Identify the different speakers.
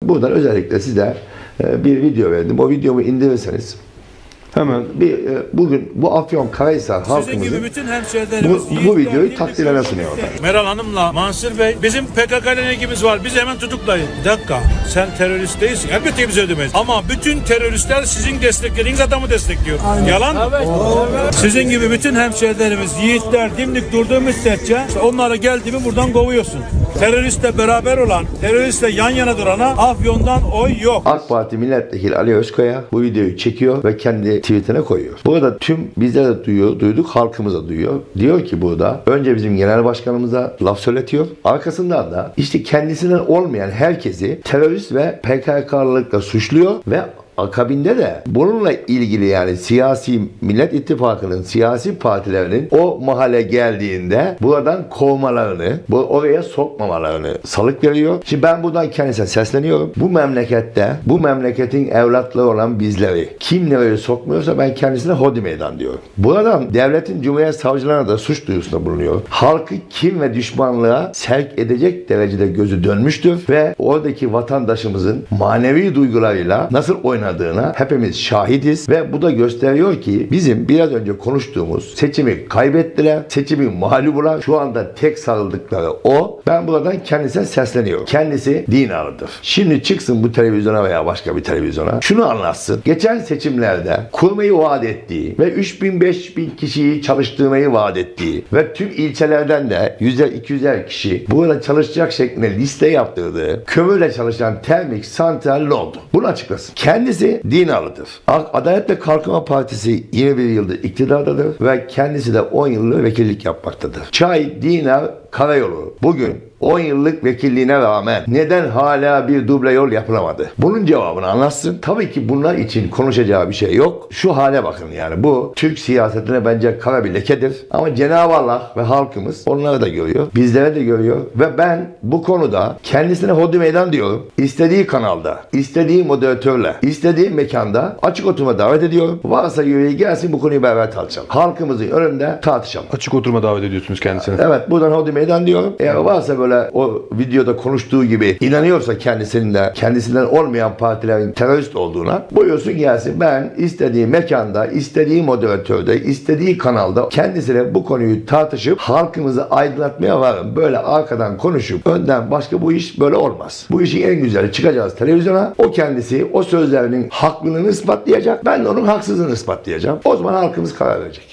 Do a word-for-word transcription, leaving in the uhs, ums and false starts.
Speaker 1: Buradan özellikle size bir video verdim. O videomu indirirseniz
Speaker 2: hemen
Speaker 1: bir bugün bu Afyonkarahisar halkımızın bu, bu videoyu takdirine sunuyor.
Speaker 3: Meral Hanım'la Mansur Bey, bizim P K K ile ilgimiz var, bizi hemen tutuklayın. Bir dakika, sen terörist değilsin. Elbette bize ödemeyiz. Ama bütün teröristler sizin desteklediğiniz adamı destekliyor. Aynen. Yalan mı? Evet. Evet. Sizin gibi bütün hemşehrilerimiz, yiğitler dimdik durduğu müddetçe onlara geldiğimi buradan kovuyorsun. Teröristle beraber olan, teröristle yan yana durana Afyon'dan oy yok.
Speaker 1: AK Parti Milletvekili Ali Özkaya bu videoyu çekiyor ve kendi tweetine koyuyor. Burada tüm bizler de duyuyor, duyduk, halkımız da duyuyor. Diyor ki burada önce bizim genel başkanımıza laf söyletiyor. Arkasından da işte kendisinden olmayan herkesi terörist ve P K K'lılıkla suçluyor ve akabinde de bununla ilgili yani siyasi Millet İttifakı'nın siyasi partilerinin o mahalle geldiğinde buradan kovmalarını, bu oraya sokmamalarını salık veriyor. Şimdi ben buradan kendisine sesleniyorum. Bu memlekette, bu memleketin evlatları olan bizleri kim nereye sokmuyorsa ben kendisine hodri meydan diyorum. Buradan devletin Cumhuriyet savcılarına da suç duyurusunda bulunuyor. Halkı kim ve düşmanlığa sevk edecek derecede gözü dönmüştür ve oradaki vatandaşımızın manevi duygularıyla nasıl oynadığını hepimiz şahidiz ve bu da gösteriyor ki bizim biraz önce konuştuğumuz seçimi kaybettiler, seçimi mağlubular, şu anda tek sarıldıkları o. Ben buradan kendisine sesleniyorum. Kendisi din ağıdır. Şimdi çıksın bu televizyona veya başka bir televizyona. Şunu anlatsın. Geçen seçimlerde kurmayı vaat ettiği ve üç bin beş bin kişiyi çalıştırmayı vaat ettiği ve tüm ilçelerden de yüzer iki yüzer kişi burada çalışacak şeklinde liste yaptırdığı kömürle çalışan termik santral ne oldu? Bunu açıklasın. Kendisi Dinalı'dır. Adalet ve Kalkınma Partisi yirmi bir yıldır iktidardadır ve kendisi de on yıllık vekillik yapmaktadır. Çay, Dinar, Karayolu bugün on yıllık vekilliğine rağmen neden hala bir duble yol yapılamadı? Bunun cevabını anlatsın. Tabii ki bunlar için konuşacağı bir şey yok. Şu hale bakın yani bu Türk siyasetine bence kara bir lekedir. Ama Cenab-ı Allah ve halkımız onları da görüyor. Bizleri de görüyor. Ve ben bu konuda kendisine hodri meydan diyorum. İstediği kanalda, istediği moderatörle, istediği mekanda açık oturuma davet ediyorum. Varsa yüreği gelsin bu konuyu beraber tartışalım. Halkımızın önünde tartışalım.
Speaker 2: Açık oturuma davet ediyorsunuz kendisine.
Speaker 1: Evet, buradan hodri meydan diyorum. Eğer varsa böyle o videoda konuştuğu gibi inanıyorsa kendisinin de kendisinden olmayan partilerin terörist olduğuna buyursun gelsin. Ben istediği mekanda, istediği moderatörde, istediği kanalda kendisiyle bu konuyu tartışıp halkımızı aydınlatmaya varım. Böyle arkadan konuşup önden başka bu iş böyle olmaz. Bu işin en güzeli çıkacağız televizyona. O kendisi o sözlerinin haklılığını ispatlayacak. Ben de onun haksızlığını ispatlayacağım. O zaman halkımız karar verecek.